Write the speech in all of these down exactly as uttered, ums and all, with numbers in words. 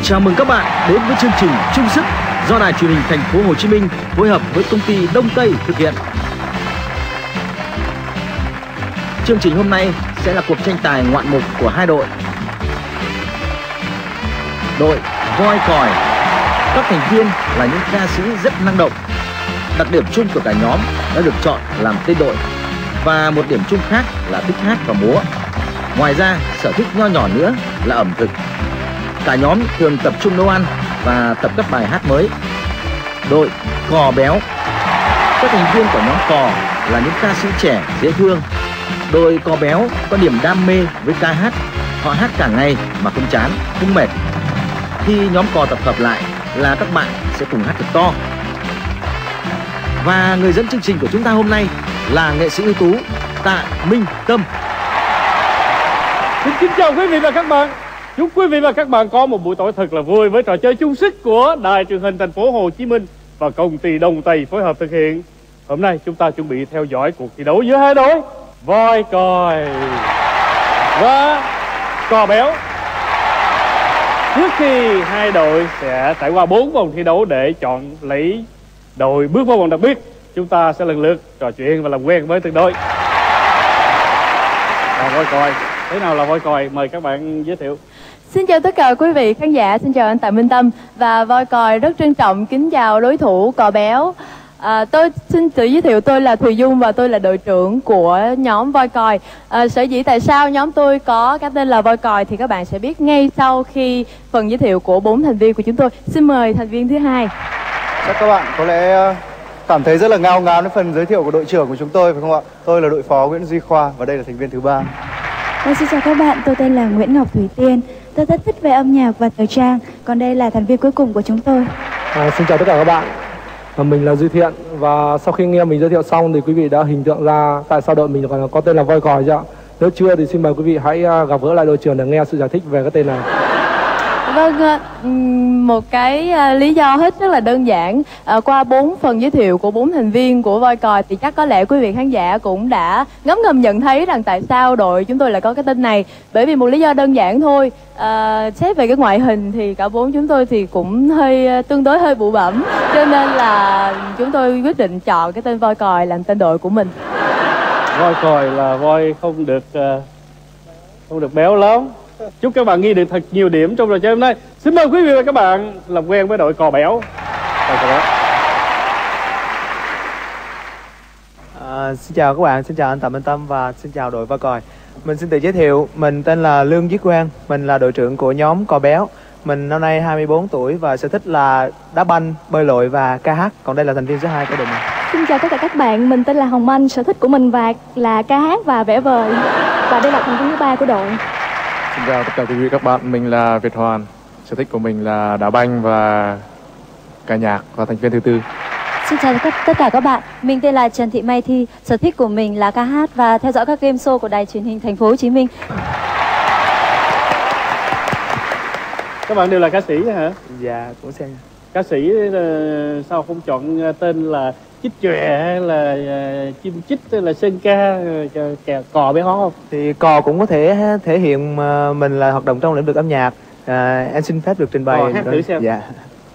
Chào mừng các bạn đến với chương trình Chung Sức do Đài Truyền hình Thành phố Hồ Chí Minh phối hợp với công ty Đông Tây thực hiện. Chương trình hôm nay sẽ là cuộc tranh tài ngoạn mục của hai đội. Đội voi còi, các thành viên là những ca sĩ rất năng động. Đặc điểm chung của cả nhóm đã được chọn làm tên đội, và một điểm chung khác là thích hát và múa. Ngoài ra, sở thích nho nhỏ nữa là ẩm thực. Cả nhóm thường tập trung nấu ăn và tập các bài hát mới. Đội cò béo, các thành viên của nhóm cò là những ca sĩ trẻ dễ thương. Đội cò béo có niềm đam mê với ca hát, họ hát cả ngày mà không chán, không mệt. Khi nhóm cò tập hợp lại là các bạn sẽ cùng hát thật to. Và người dẫn chương trình của chúng ta hôm nay là nghệ sĩ ưu tú Tạ Minh Tâm. Xin kính chào quý vị và các bạn. Chúc quý vị và các bạn có một buổi tối thật là vui với trò chơi chung sức của Đài Truyền hình Thành phố Hồ Chí Minh và công ty Đông Tây phối hợp thực hiện. Hôm nay chúng ta chuẩn bị theo dõi cuộc thi đấu giữa hai đội voi còi và cò béo. Trước khi hai đội sẽ trải qua bốn vòng thi đấu để chọn lấy đội bước vào vòng đặc biệt, chúng ta sẽ lần lượt trò chuyện và làm quen với từng đội. Là voi còi, thế nào là voi còi? Mời các bạn giới thiệu. Xin chào tất cả quý vị khán giả, xin chào anh Tạ Minh Tâm. Và voi còi rất trân trọng kính chào đối thủ cò béo. À, tôi xin tự giới thiệu, tôi là Thùy Dung và tôi là đội trưởng của nhóm voi còi. À, sở dĩ tại sao nhóm tôi có cái tên là voi còi thì các bạn sẽ biết ngay sau khi phần giới thiệu của bốn thành viên của chúng tôi. Xin mời thành viên thứ hai. Chắc các bạn có lẽ cảm thấy rất là ngao ngán với phần giới thiệu của đội trưởng của chúng tôi phải không ạ? Tôi là đội phó Nguyễn Duy Khoa và đây là thành viên thứ ba. Vâng, xin chào các bạn, tôi tên là Nguyễn Ngọc Thủy Tiên. Tôi rất thích về âm nhạc và thời trang. Còn đây là thành viên cuối cùng của chúng tôi. À, xin chào tất cả các bạn. À, mình là Duy Thiện. Và sau khi nghe mình giới thiệu xong thì quý vị đã hình tượng ra tại sao đội mình còn có tên là voi còi chưa ạ? Nếu chưa thì xin mời quý vị hãy gặp gỡ lại đội trưởng để nghe sự giải thích về cái tên này. Vâng, một cái lý do hết rất là đơn giản. À, qua bốn phần giới thiệu của bốn thành viên của voi còi thì chắc có lẽ quý vị khán giả cũng đã ngấm ngầm nhận thấy rằng tại sao đội chúng tôi lại có cái tên này. Bởi vì một lý do đơn giản thôi. À, xét về cái ngoại hình thì cả bốn chúng tôi thì cũng hơi tương đối hơi bụ bẫm, cho nên là chúng tôi quyết định chọn cái tên voi còi làm tên đội của mình. Voi còi là voi không được không được béo lắm. Chúc các bạn ghi được thật nhiều điểm trong trò chơi hôm nay. Xin mời quý vị và các bạn làm quen với đội cò béo. Đội cò béo. À, xin chào các bạn, xin chào anh Tạ Minh Tâm và xin chào đội voi còi. Mình xin tự giới thiệu, mình tên là Lương Viết Quang, mình là đội trưởng của nhóm cò béo. Mình năm nay hai mươi bốn tuổi và sở thích là đá banh, bơi lội và ca hát. Còn đây là thành viên thứ hai của đội mình. Xin chào tất cả các bạn, mình tên là Hồng Anh, sở thích của mình và là ca hát và vẽ vời. Và đây là thành viên thứ ba của đội. Xin chào tất cả quý vị các bạn, mình là Việt Hoàn. Sở thích của mình là đá banh và ca nhạc và thành viên thứ tư. Xin chào tất cả các bạn, mình tên là Trần Thị Mai Thi. Sở thích của mình là ca hát và theo dõi các game show của Đài Truyền hình Thành phố Hồ Chí Minh. Các bạn đều là ca sĩ hả? Dạ, cũng xem. Ca sĩ sao không chọn tên là chích chòe hay là chim chích hay là sơn ca, cò bé hó không? Thì cò cũng có thể thể hiện mình là hoạt động trong lĩnh vực âm nhạc. À, em xin phép được trình bày. Cò hát thử xem. Dạ.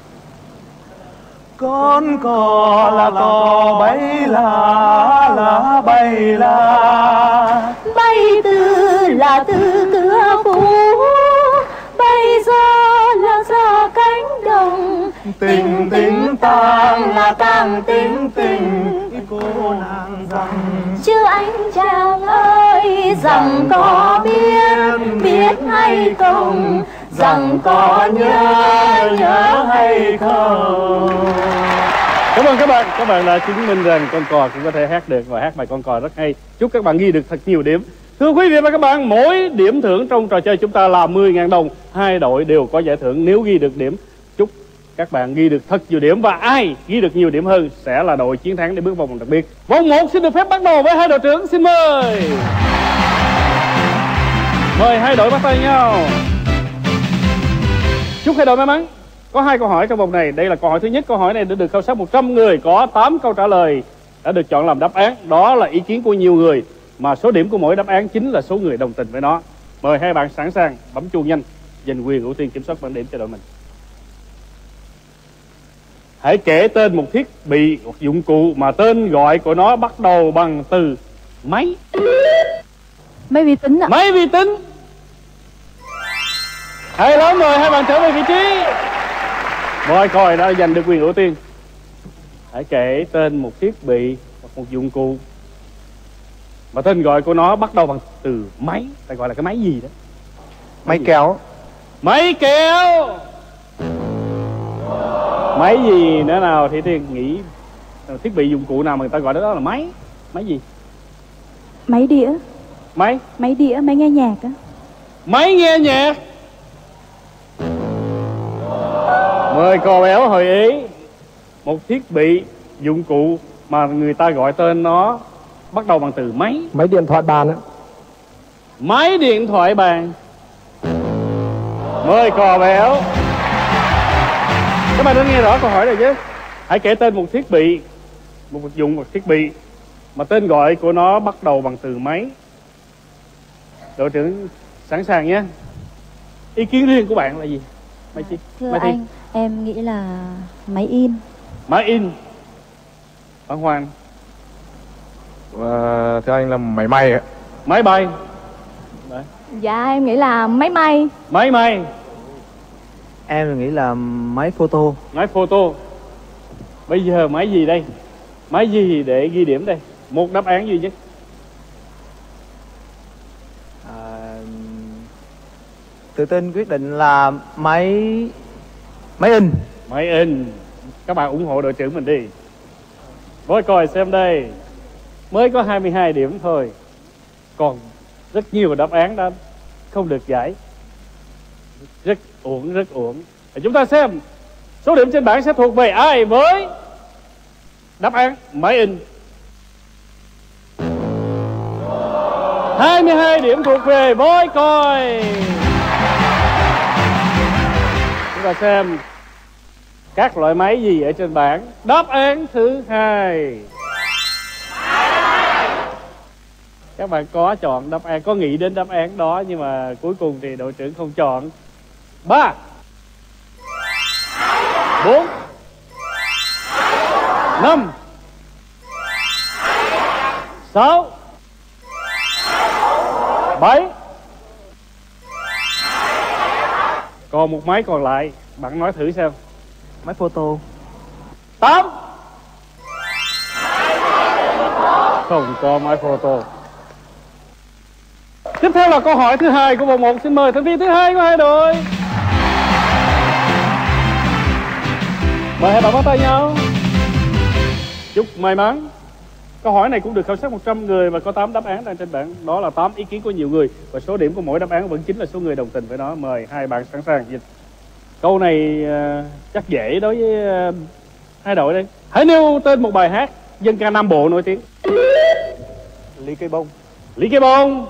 Con cò là cò bay là là bay là Bay từ là từ cửa phủ, bay ra là ra cánh đồng. Tình tình tang là tang tình tình cô nàng rằng Chứ anh chàng ơi, rằng có biết, biết hay không, rằng có nhớ, nhớ hay không. Cảm ơn các bạn, các bạn đã chứng minh rằng con cò cũng có thể hát được và hát bài con cò rất hay. Chúc các bạn ghi được thật nhiều điểm. Thưa quý vị và các bạn, mỗi điểm thưởng trong trò chơi chúng ta là mười nghìn đồng. Hai đội đều có giải thưởng nếu ghi được điểm. Chúc các bạn ghi được thật nhiều điểm và ai ghi được nhiều điểm hơn sẽ là đội chiến thắng để bước vào vòng đặc biệt. Vòng một xin được phép bắt đầu với hai đội trưởng, xin mời. Mời hai đội bắt tay nhau. Chúc hai đội may mắn. Có hai câu hỏi trong vòng này. Đây là câu hỏi thứ nhất. Câu hỏi này đã được khảo sát một trăm người, có tám câu trả lời đã được chọn làm đáp án. Đó là ý kiến của nhiều người, mà số điểm của mỗi đáp án chính là số người đồng tình với nó. Mời hai bạn sẵn sàng bấm chuông nhanh, giành quyền ưu tiên kiểm soát bảng điểm cho đội mình. Hãy kể tên một thiết bị hoặc dụng cụ mà tên gọi của nó bắt đầu bằng từ máy. Máy vi tính ạ. Máy vi tính. Hay lắm, mời hai bạn trở về vị trí. Voi còi đã giành được quyền ưu tiên. Hãy kể tên một thiết bị hoặc một dụng cụ mà tên gọi của nó bắt đầu bằng từ máy. Ta gọi là cái máy gì đó? Máy kéo. Máy kéo. Máy gì nữa nào thì Thiên nghĩ thiết bị dụng cụ nào mà người ta gọi đó là máy? Máy gì? Máy đĩa. Máy? Máy đĩa, máy nghe nhạc á. Máy nghe nhạc. Mời cò béo hồi ý. Một thiết bị dụng cụ mà người ta gọi tên nó bắt đầu bằng từ máy. Máy điện thoại bàn á. Máy điện thoại bàn. Mời cò béo. Các bạn đã nghe rõ câu hỏi rồi chứ? Hãy kể tên một thiết bị, một vật dụng, một thiết bị mà tên gọi của nó bắt đầu bằng từ máy. Đội trưởng sẵn sàng nhé. Ý kiến riêng của bạn là gì? Mai Chi? Thưa Mai Thi? anh, em nghĩ là máy in. Máy in. Bạn Hoàng? Và thưa anh là máy may ạ. Máy bay. Đấy. Dạ em nghĩ là máy may. Máy may. Em nghĩ là máy photo. Máy photo. Bây giờ máy gì đây? Máy gì để ghi điểm đây? Một đáp án duy nhất. À, tự tin quyết định là máy máy in. Máy in. Các bạn ủng hộ đội trưởng mình đi. Voi còi xem đây. Mới có hai mươi hai điểm thôi. Còn rất nhiều đáp án đã không được giải. Rất uổng, rất uổng. Để chúng ta xem số điểm trên bảng sẽ thuộc về ai với đáp án máy in. hai mươi hai điểm thuộc về voi còi. Chúng ta xem các loại máy gì ở trên bảng. Đáp án thứ hai. Các bạn có chọn đáp án, có nghĩ đến đáp án đó, nhưng mà cuối cùng thì đội trưởng không chọn. Ba, bốn, năm, sáu, bảy. Còn một máy còn lại, bạn nói thử xem. Máy photo. Tám. Không có máy photo. Tiếp theo là câu hỏi thứ hai của vòng một. Xin mời thành viên thứ hai của hai đội. Mời hai bạn bắt tay nhau. Chúc may mắn. Câu hỏi này cũng được khảo sát một trăm người và có tám đáp án đang trên bảng. Đó là tám ý kiến của nhiều người và số điểm của mỗi đáp án vẫn chính là số người đồng tình với nó. Mời hai bạn sẵn sàng dịch. Câu này uh, chắc dễ đối với uh, hai đội đây. Hãy nêu tên một bài hát dân ca Nam Bộ nổi tiếng. Lý Cây Bông. Lý Cây Bông.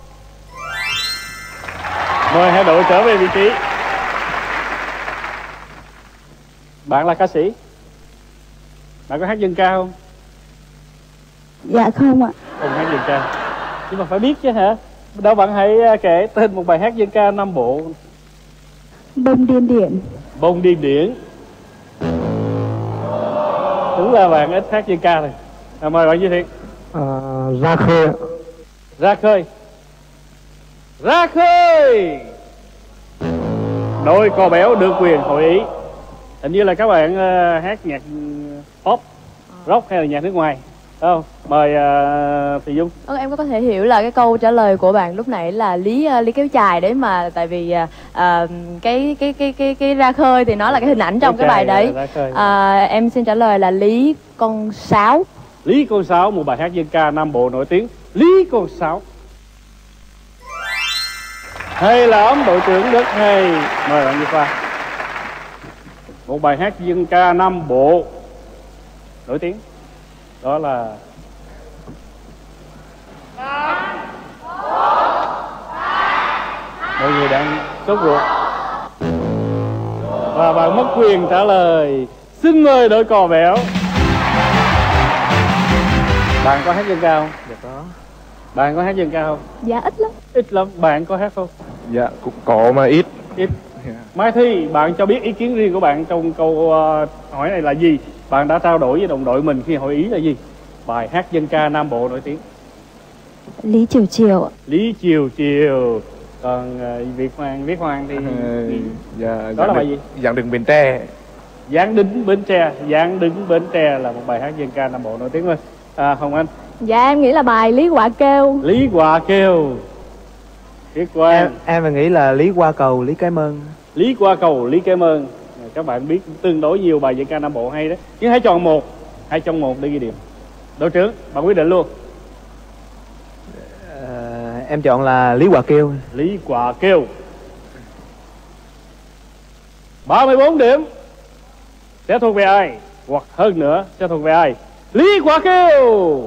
Mời hai đội trở về vị trí. Bạn là ca sĩ. Bạn có hát dân ca không? Dạ không ạ. Không hát dân ca. Nhưng mà phải biết chứ hả? Đâu, bạn hãy kể tên một bài hát dân ca Nam Bộ. Bông điên điển. Bông điên điển. Đúng là bạn ít hát dân ca rồi. À, mời bạn giới thiệu. À, ra khơi. Ra khơi. Ra khơi. Đội cò béo được quyền hội ý. Hình như là các bạn uh, hát nhạc pop, rock hay là nhạc nước ngoài, phải không? Mời uh, Thị Dung. Ừ, em có thể hiểu là cái câu trả lời của bạn lúc nãy là lý uh, lý kéo chài đấy mà, tại vì uh, cái cái cái cái cái ra khơi thì nó là cái hình ảnh trong cái bài đấy. Uh, em xin trả lời là Lý Con Sáo. Lý Con Sáo, một bài hát dân ca Nam Bộ nổi tiếng. Lý Con Sáo. Hay lắm, đội trưởng rất hay. Mời bạn Như Khoa. Một bài hát dân ca Nam Bộ nổi tiếng. Đó là mọi người đang sốt ruột và bạn mất quyền trả lời. Xin mời đội cò béo. Bạn có hát dân ca không? Dạ có. Bạn có hát dân ca không? Dạ ít lắm. Ít lắm. Bạn có hát không? Dạ cũng có mà ít. Ít. Mai Thi, bạn cho biết ý kiến riêng của bạn trong câu uh, hỏi này là gì? Bạn đã trao đổi với đồng đội mình khi hỏi ý là gì? Bài hát dân ca Nam Bộ nổi tiếng. Lý Chiều Chiều. Lý Chiều Chiều. Còn uh, Việt Hoàng, Viết Hoàng thì Ừ, dạ, đó là bài gì? Dặn đừng Bến Tre. Dáng đứng Bến Tre. Dáng đứng Bến Tre là một bài hát dân ca Nam Bộ nổi tiếng thôi. À, Hồng Anh. Dạ em nghĩ là bài Lý Quạ Kêu. Lý Quạ Kêu. Viết Quang. Em, em mà nghĩ là Lý Qua Cầu, Lý Cái Mơn. Lý Qua Cầu, Lý Cái Mơn. Các bạn biết tương đối nhiều bài dân ca Nam Bộ hay đấy. Nhưng hãy chọn một, hãy trong một để ghi điểm. Đội trưởng, bạn quyết định luôn. Ờ, em chọn là Lý Qua Kêu. Lý Quạ Kêu. ba mươi bốn điểm sẽ thuộc về ai? Hoặc hơn nữa sẽ thuộc về ai? Lý Quạ Kêu.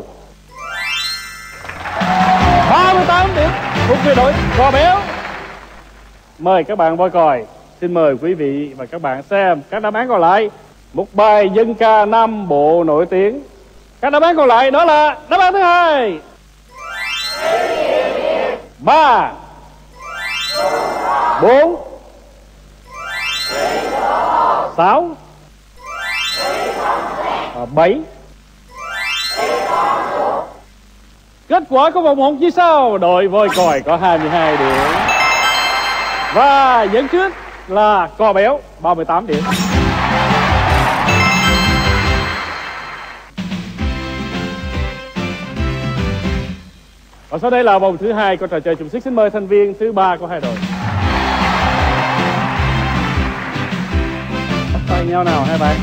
ba mươi tám điểm thuộc về đội Cò Béo. Mời các bạn voi còi. Xin mời quý vị và các bạn xem các đáp án còn lại. Một bài dân ca Nam Bộ nổi tiếng. Các đáp án còn lại đó là đáp án thứ hai. Ba. Bốn. Sáu. Bảy. Kết quả của vòng một như sau. Đội voi còi có hai mươi hai điểm. Và dẫn trước là Cò Béo ba mươi tám điểm. Và sau đây là vòng thứ hai của trò chơi trùng xích. Xin mời thành viên thứ ba của hai đội. Bắt tay nhau nào hai bạn.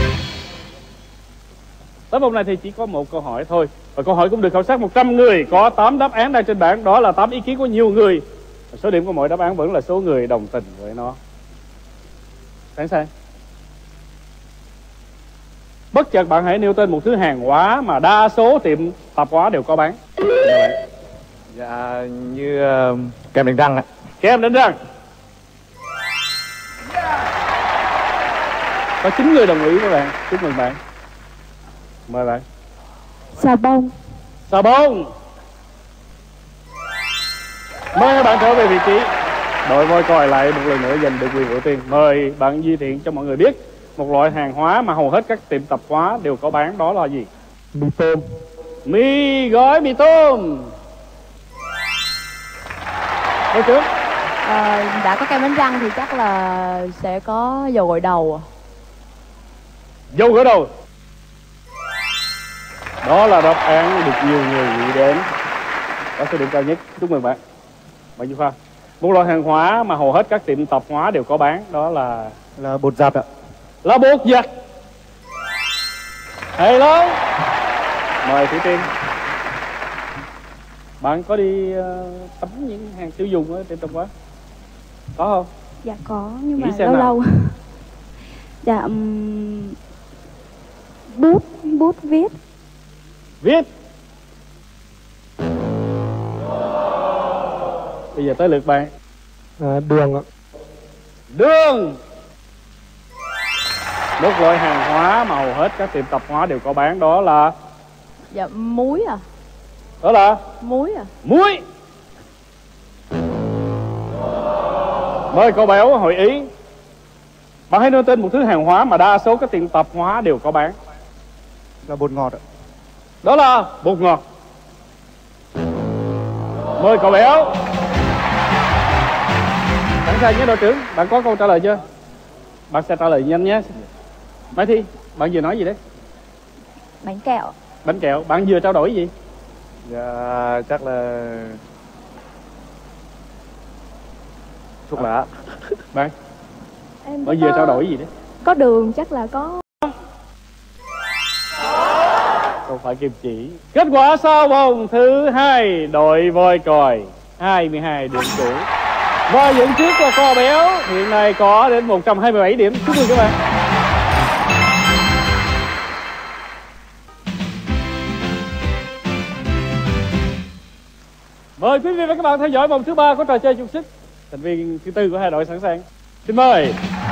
Tới vòng này thì chỉ có một câu hỏi thôi. Và câu hỏi cũng được khảo sát một trăm người. Có tám đáp án đang trên bảng. Đó là tám ý kiến của nhiều người. Và số điểm của mỗi đáp án vẫn là số người đồng tình với nó. Sẵn sàng. Bất chợt bạn hãy nêu tên một thứ hàng hóa mà đa số tiệm tạp hóa đều có bán. Dạ, như uh, kem đánh răng ạ. Kem đánh răng. Có chín người đồng ý với bạn. Chúc mừng bạn. Mời bạn. Xà bông. Xà bông. Mời các bạn trở về vị trí. Đội voi còi lại một lần nữa giành được quyền ưu tiên. Mời bạn Duy Thiện cho mọi người biết một loại hàng hóa mà hầu hết các tiệm tạp hóa đều có bán, đó là gì? Mì tôm. Mì gói mì tôm. Đội trưởng. À, đã có kem đánh răng thì chắc là sẽ có dầu gội đầu. Dầu gội đầu. Đó là đáp án được nhiều người nghĩ đến. Có số điểm cao nhất. Chúc mừng bạn. Bạn Duy Khoa. Một loại hàng hóa mà hầu hết các tiệm tạp hóa đều có bán, đó là Là bột giặt ạ. là bột giặt. Hay lắm. Mời Thủy Tiên. Bạn có đi uh, tắm những hàng tiêu dùng ở tiệm tạp hóa? Có không? Dạ có, nhưng Nghĩ mà xem lâu nào. lâu. Dạ um, bút bút viết. Viết. Bây giờ tới lượt bạn. À, đường ạ. Đường. Một loại hàng hóa mà hầu hết các tiệm tạp hóa đều có bán, đó là Dạ muối à. đó là Muối à. muối. Mời Cò Béo hội ý. Bạn hãy nêu tên một thứ hàng hóa mà đa số các tiệm tạp hóa đều có bán. Là bột ngọt ạ. Đó là bột ngọt. Mời Cò Béo. Sẵn sàng nhé đội trưởng. Bạn có câu trả lời chưa? Bạn sẽ trả lời nhanh nhé. Mai Thi, bạn vừa nói gì đấy? Bánh kẹo. Bánh kẹo. Bạn vừa trao đổi gì? Dạ, chắc là thuốc lá. Bạn, Em bạn vừa trao đổi gì đấy? có đường chắc là có. Không phải kim chỉ. Kết quả sau vòng thứ hai, đội voi còi hai mươi hai điểm cũ. Và dẫn trước là Cò Béo hiện nay có đến một trăm hai mươi bảy điểm. Chúc mừng các bạn. Mời quý vị và các bạn theo dõi vòng thứ ba của trò chơi chung sức. Thành viên thứ tư của hai đội sẵn sàng. Xin mời.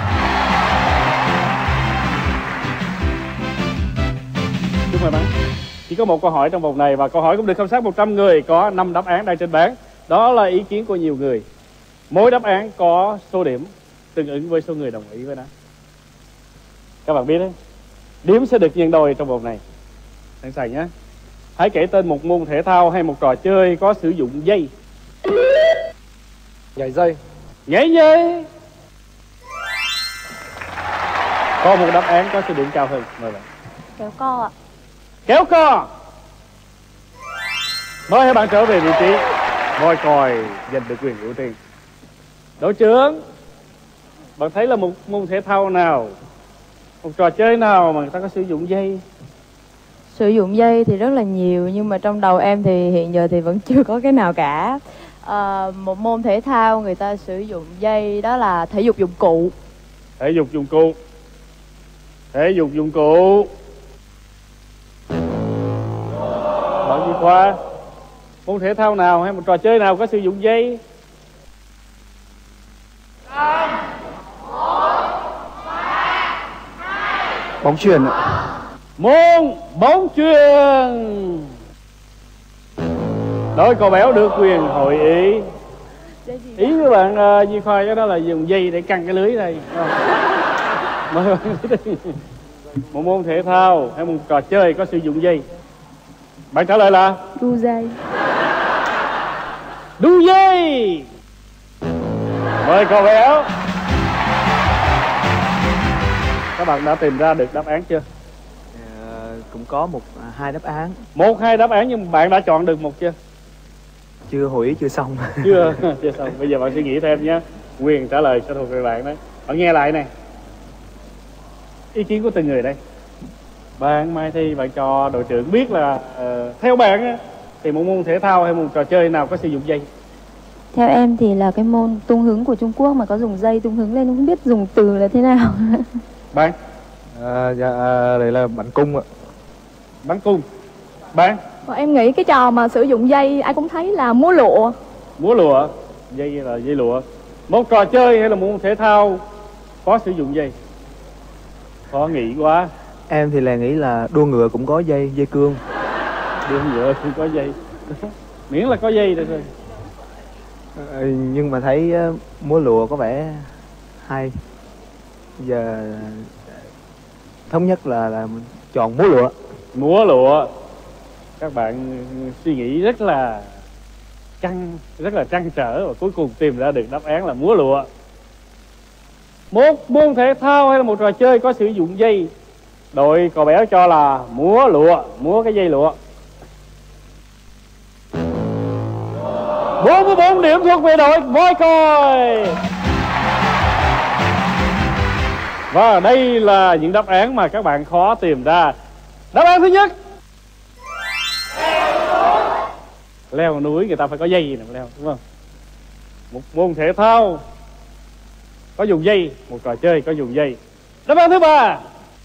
Chúc mừng bạn. Chỉ có một câu hỏi trong vòng này và câu hỏi cũng được khảo sát một trăm người, có năm đáp án đang trên bảng. Đó là ý kiến của nhiều người. Mỗi đáp án có số điểm tương ứng với số người đồng ý với nó. Các bạn biết đấy, điểm sẽ được nhân đôi trong vòng này. Sẵn sàng nhé. Hãy kể tên một môn thể thao hay một trò chơi có sử dụng dây. Nhảy dây. Nhảy dây. Có một đáp án có số điểm cao hơn. Mời bạn. Kéo co ạ. Kéo co. Mời hai bạn trở về vị trí. Voi còi giành được quyền ưu tiên. Đội trưởng, bạn thấy là một môn thể thao nào, một trò chơi nào mà người ta có sử dụng dây? Sử dụng dây thì rất là nhiều, nhưng mà trong đầu em thì hiện giờ thì vẫn chưa có cái nào cả. À, một môn thể thao người ta sử dụng dây đó là thể dục dụng cụ. Thể dục dụng cụ. Thể dục dụng cụ. Bạn Duy Khoa, môn thể thao nào hay một trò chơi nào có sử dụng dây? Bóng chuyền ạ. Môn bóng chuyền. Đội cò béo được quyền hội ý. Ý của bạn uh, Duy Khoa đó là dùng dây để căng cái lưới đây. Mời bạn đi. Một môn thể thao hay một trò chơi có sử dụng dây. Bạn trả lời là Đu dây. Đu dây. Mời cò béo. Các bạn đã tìm ra được đáp án chưa? À, cũng có một à, hai đáp án. Một hai đáp án nhưng bạn đã chọn được một chưa? Chưa hội ý chưa xong. Chưa, chưa xong. Bây giờ bạn suy nghĩ thêm nhé. Quyền trả lời sẽ thuộc về bạn đấy. Bạn nghe lại này. Ý kiến của từng người đây. Bạn Mai Thi, bạn cho đội trưởng biết là uh, theo bạn á, thì một môn thể thao hay một trò chơi nào có sử dụng dây? Theo em thì là cái môn tung hứng của Trung Quốc mà có dùng dây tung hứng lên, không biết dùng từ là thế nào. Bạn? À, dạ, à, đây là bắn cung ạ. Bắn cung. Bạn? Em nghĩ cái trò mà sử dụng dây ai cũng thấy là múa lụa. Múa lụa. Dây là dây lụa. Một trò chơi hay là một môn thể thao có sử dụng dây? Khó nghĩ quá. Em thì là nghĩ là đua ngựa cũng có dây, dây cương. Đua ngựa cũng có dây. Miễn là có dây được rồi. À, nhưng mà thấy uh, múa lụa có vẻ hay. Giờ thống nhất là, là chọn múa lụa. Múa lụa. Các bạn suy nghĩ rất là căng, rất là trăn trở và cuối cùng tìm ra được đáp án là múa lụa. Một môn thể thao hay là một trò chơi có sử dụng dây, đội cò béo cho là múa lụa, múa cái dây lụa. bốn mươi bốn điểm thuộc về đội voi còi. Và đây là những đáp án mà các bạn khó tìm ra. Đáp án thứ nhất, leo núi người ta phải có dây nè leo, đúng không? Một môn thể thao có dùng dây, một trò chơi có dùng dây. Đáp án thứ ba,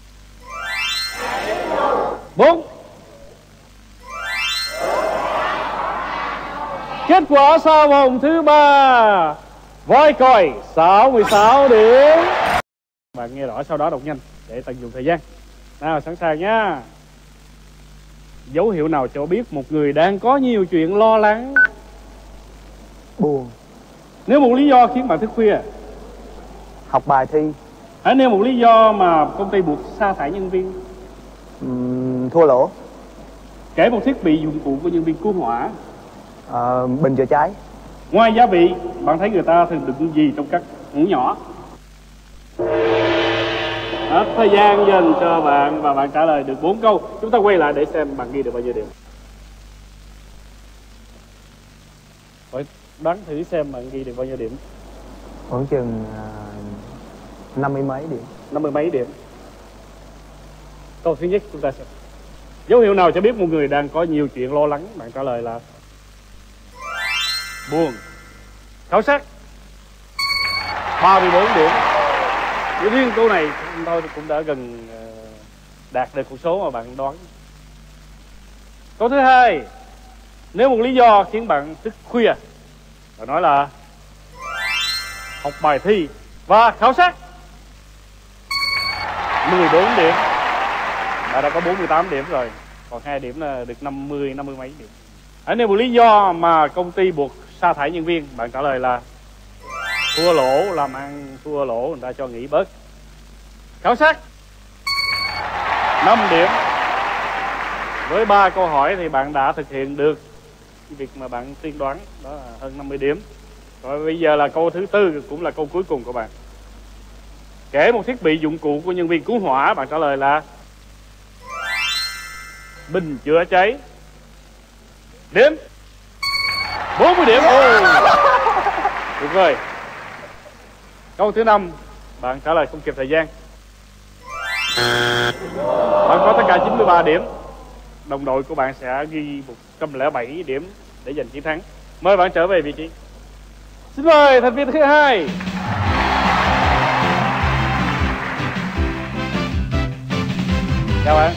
bốn. Kết quả sau vòng thứ ba, voi còi sáu mươi sáu điểm. Bạn nghe rõ sau đó đọc nhanh để tận dụng thời gian. Nào, sẵn sàng nhá. Dấu hiệu nào cho biết một người đang có nhiều chuyện lo lắng? Buồn. Nếu một lý do khiến bạn thức khuya. Học bài thi. Hãy nêu một lý do mà công ty buộc sa thải nhân viên. Uhm, thua lỗ. Kể một thiết bị dụng cụ của nhân viên cứu hỏa. À, bình chữa cháy. Ngoài gia vị, bạn thấy người ta thường đựng gì trong các hũ nhỏ? Hết thời gian dành cho bạn và bạn trả lời được bốn câu. Chúng ta quay lại để xem bạn ghi được bao nhiêu điểm. Hỏi đoán thử xem bạn ghi được bao nhiêu điểm. Khoảng chừng à, năm mươi mấy điểm. Năm mươi mấy điểm. Câu thứ nhất chúng ta xem. Dấu hiệu nào cho biết một người đang có nhiều chuyện lo lắng? Bạn trả lời là buồn. Khảo sát ba mươi bốn điểm. Chỉ riêng câu này thôi cũng đã gần đạt được con số mà bạn đoán. Câu thứ hai, nếu một lý do khiến bạn thức khuya, bạn nói là học bài thi và khảo sát. mười bốn điểm. Bạn đã có bốn mươi tám điểm rồi. Còn hai điểm là được năm mươi, năm mươi mấy điểm. Hãy nêu một lý do mà công ty buộc sa thải nhân viên, bạn trả lời là thua lỗ làm ăn thua lỗ người ta cho nghỉ bớt. Khảo sát năm điểm. Với ba câu hỏi thì bạn đã thực hiện được cái việc mà bạn tiên đoán, đó là hơn năm mươi điểm. Rồi bây giờ là câu thứ tư, cũng là câu cuối cùng của bạn. Kể một thiết bị dụng cụ của nhân viên cứu hỏa, bạn trả lời là bình chữa cháy. Điểm bốn mươi điểm. Ồ, tuyệt vời. Câu thứ năm, bạn trả lời không kịp thời gian. Bạn có tất cả chín mươi ba điểm. Đồng đội của bạn sẽ ghi một trăm lẻ bảy điểm để giành chiến thắng. Mời bạn trở về vị trí. Xin mời thành viên thứ hai. Chào bạn.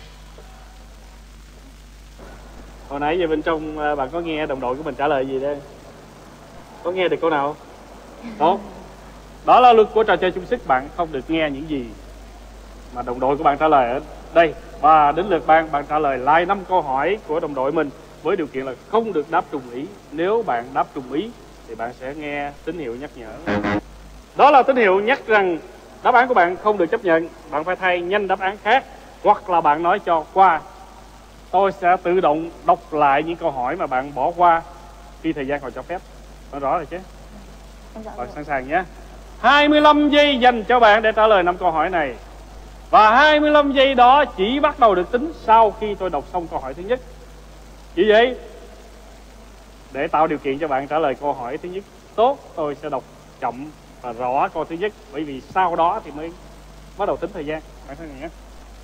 Hồi nãy giờ bên trong bạn có nghe đồng đội của mình trả lời gì đây? Có nghe được câu nào? Tốt. Đó là luật của trò chơi chung sức, bạn không được nghe những gì mà đồng đội của bạn trả lời ở đây. Và đến lượt bạn, bạn trả lời lại năm câu hỏi của đồng đội mình với điều kiện là không được đáp trùng ý. Nếu bạn đáp trùng ý thì bạn sẽ nghe tín hiệu nhắc nhở. Đó là tín hiệu nhắc rằng đáp án của bạn không được chấp nhận. Bạn phải thay nhanh đáp án khác, hoặc là bạn nói cho qua. Tôi sẽ tự động đọc lại những câu hỏi mà bạn bỏ qua khi thời gian còn cho phép. Nói rõ rồi chứ? Bạn sẵn sàng nhé. hai mươi lăm giây dành cho bạn để trả lời năm câu hỏi này. Và hai mươi lăm giây đó chỉ bắt đầu được tính sau khi tôi đọc xong câu hỏi thứ nhất. Vì vậy, để tạo điều kiện cho bạn trả lời câu hỏi thứ nhất tốt, tôi sẽ đọc chậm và rõ câu thứ nhất. Bởi vì sau đó thì mới bắt đầu tính thời gian. Bạn thấy nhé.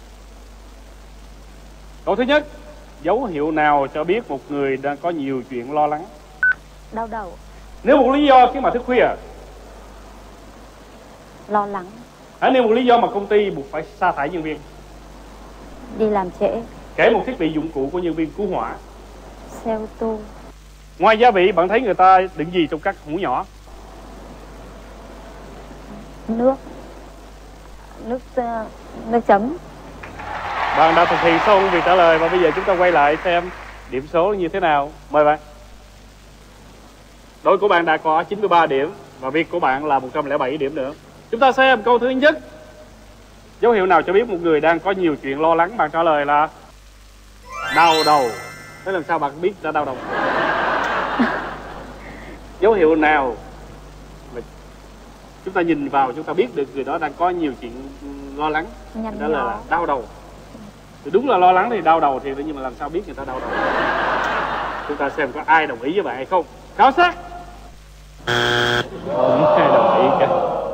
Câu thứ nhất, dấu hiệu nào cho biết một người đang có nhiều chuyện lo lắng? Đau đầu. Nếu một lý do khiến mà thức khuya. Lo lắng. Hãy nêu một lý do mà công ty buộc phải sa thải nhân viên. Đi làm trễ. Kể một thiết bị dụng cụ của nhân viên cứu hỏa. Xe ô tô. Ngoài gia vị, bạn thấy người ta đựng gì trong các hũ nhỏ? Nước. Nước uh, nước chấm. Bạn đã thực hiện xong việc trả lời và bây giờ chúng ta quay lại xem điểm số như thế nào. Mời bạn. Đội của bạn đã có chín mươi ba điểm và việc của bạn là một trăm lẻ bảy điểm nữa. Chúng ta xem câu thứ nhất. Dấu hiệu nào cho biết một người đang có nhiều chuyện lo lắng? Bạn trả lời là đau đầu. Thế làm sao bạn biết đã đau đầu? Dấu hiệu nào mà chúng ta nhìn vào chúng ta biết được người đó đang có nhiều chuyện lo lắng? Nhăn Đó là đau đầu. Thì đúng là lo lắng thì đau đầu thì nhưng mà làm sao biết người ta đau đầu? Chúng ta xem có ai đồng ý với bạn hay không. Khảo sát. Không ai đồng ý cả.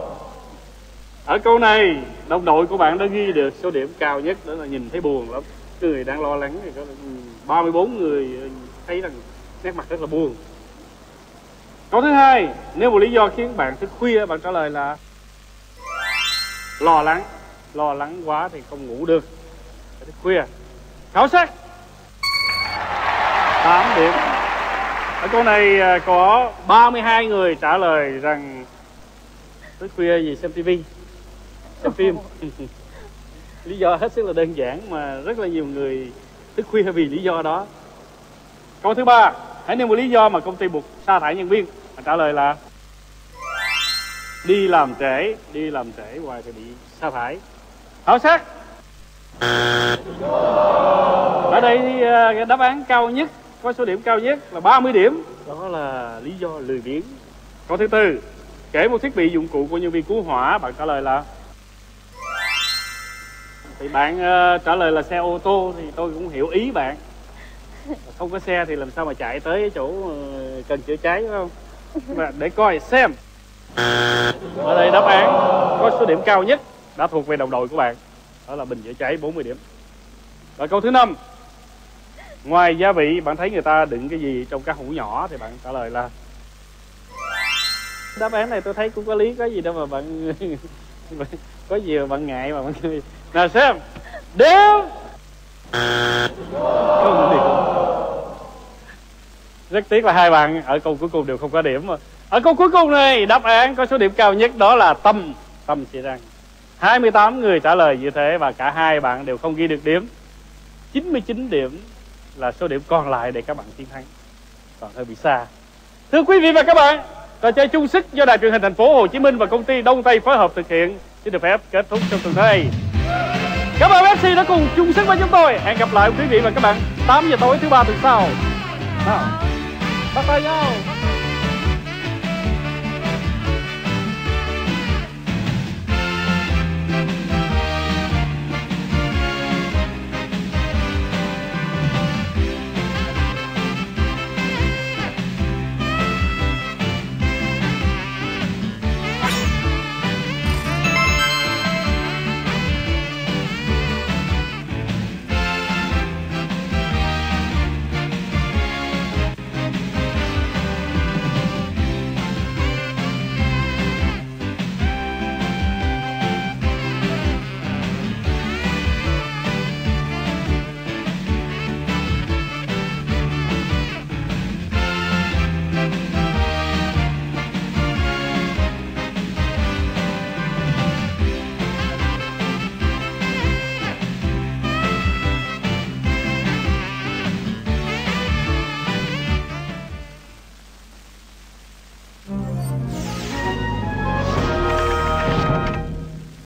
Ở câu này đồng đội của bạn đã ghi được số điểm cao nhất, đó là nhìn thấy buồn lắm. Người đang lo lắng thì có ba mươi bốn người thấy rằng nét mặt rất là buồn. Câu thứ hai, nếu một lý do khiến bạn thức khuya, bạn trả lời là lo lắng. Lo lắng quá thì không ngủ được, phải thức khuya. Khảo sát tám điểm. Ở câu này có ba mươi hai người trả lời rằng thức khuya vì xem tivi, xem phim. Lý do hết sức là đơn giản mà rất là nhiều người thức khuya vì lý do đó. Câu thứ ba, hãy nêu một lý do mà công ty buộc sa thải nhân viên. Bạn trả lời là đi làm trễ. Đi làm trễ hoài thì bị sa thải. Khảo sát. Ở đây thì cái đáp án cao nhất, có số điểm cao nhất là ba mươi điểm. Đó là lý do lười biếng. Câu thứ tư, kể một thiết bị dụng cụ của nhân viên cứu hỏa. Bạn trả lời là thì bạn uh, trả lời là xe ô tô thì tôi cũng hiểu ý bạn. Không có xe thì làm sao mà chạy tới chỗ uh, cần chữa cháy, phải không? Và để coi xem. Ở đây đáp án có số điểm cao nhất đã thuộc về đồng đội của bạn. Đó là bình chữa cháy, bốn mươi điểm. Và câu thứ năm, ngoài gia vị bạn thấy người ta đựng cái gì trong các hũ nhỏ thì bạn trả lời là đáp án này tôi thấy cũng có lý, có gì đâu mà bạn có gì mà bạn ngại mà bạn cười. Nào xem. Đếm. Không điểm. Rất tiếc là hai bạn ở câu cuối cùng đều không có điểm mà. Ở câu cuối cùng này đáp án có số điểm cao nhất đó là tâm. Tâm chỉ rằng hai mươi tám người trả lời như thế và cả hai bạn đều không ghi được điểm. chín mươi chín điểm là số điểm còn lại để các bạn chiến thắng. Còn hơi bị xa. Thưa quý vị và các bạn, Trò chơi chung sức do Đài Truyền hình Thành phố Hồ Chí Minh và công ty Đông Tây phối hợp thực hiện xin được phép kết thúc trong tuần này. Cảm ơn ép xê đã cùng chung sức với chúng tôi. Hẹn gặp lại quý vị và các bạn tám giờ tối thứ ba tuần sau. Nào, bắt tay nhau.